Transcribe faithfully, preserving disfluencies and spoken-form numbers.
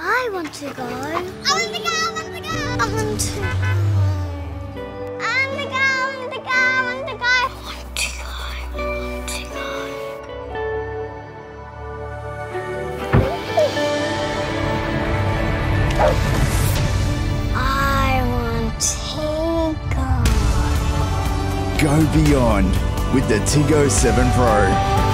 I want to go. I want to go, I want to go. I want to go. I want to go, I want to go, I want to go. I want to go, I want to go. I want Tiggo. Go beyond with the Tiggo seven Pro.